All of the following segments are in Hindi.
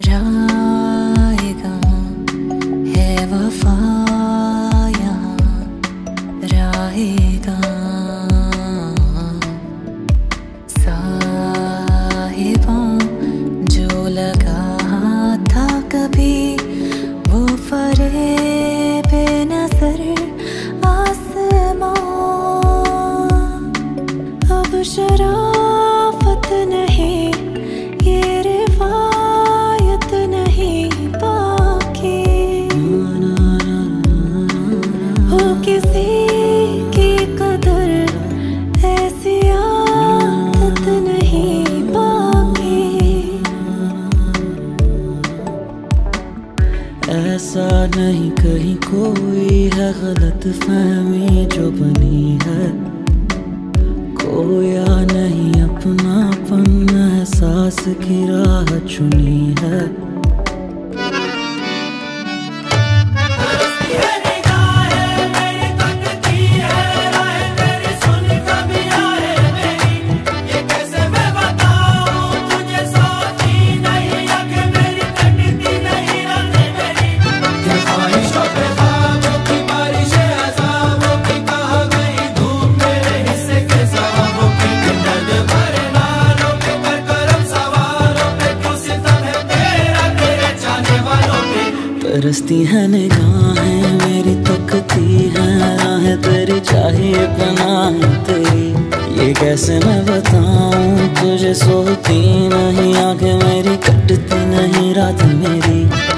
जाएगा है वफा यहाँ रहेगा। साहिबा जो लगा था कभी वो फरेब नजर आसमां अब शराफत नहीं, ये रिवायत नहीं बाकी हो किसी की कदर, ऐसी आदत नहीं बाकी। ऐसा नहीं कहीं कोई है गलत फहमी जो बनी है, खोया नहीं अपनापन एहसास की राह चुनी है। तरसती है निगाहें मेरी, तकती है राहें तेरी, चाहिए पनाह तेरी। ये कैसे मैं बताऊं तुझे, सोती नहीं आंखें मेरी, कटती नहीं रात मेरी।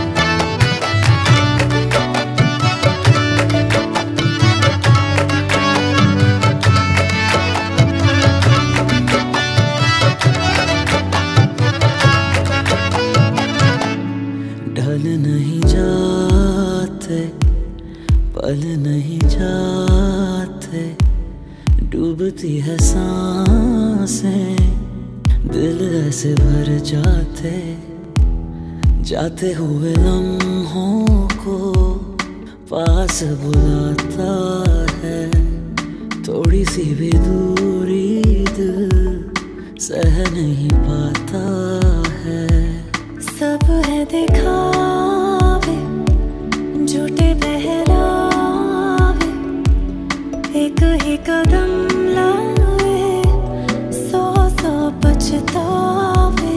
ढल नहीं जाते पल नहीं जाते, डूबती है सांसें दिल ऐसे भर जाते, जाते हुए लम्हों को पास बुलाता है। थोड़ी सी भी दूरी दिल सह नहीं पाता है। सब है दिखावे झूठे बहलावे, एक ही कदम लाए सौ सौ पछतावे।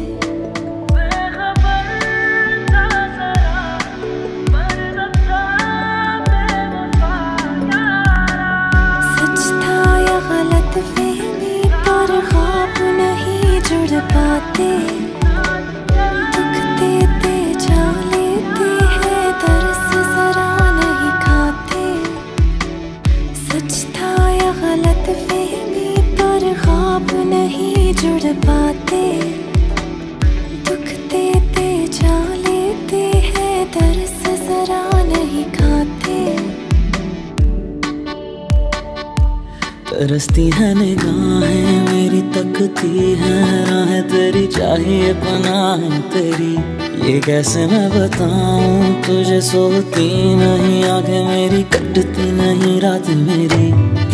सच था या गलत फहमी पर ख्वाब नहीं जुड़ पाते, नहीं जुड़ पाते, दुख देते जा लेते हैं, दर्द जरा नहीं खाते। तरसती है निगाहें मेरी, तकती है राहें तेरी, चाहिए पनाह तेरी। ये कैसे मैं बताऊं तुझे, सोती नहीं आंखें मेरी, कटती नहीं रात मेरी।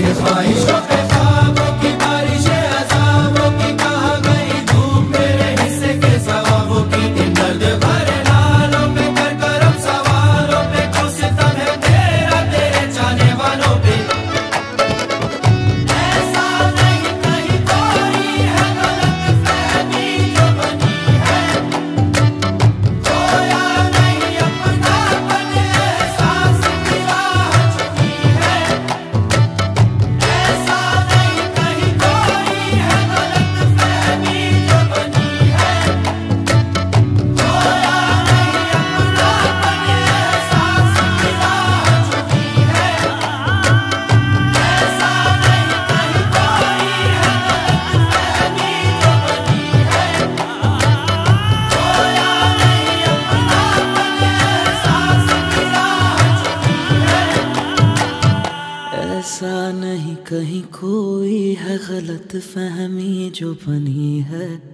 ऐसा नहीं कहीं कोई है गलत फहमी जो बनी है।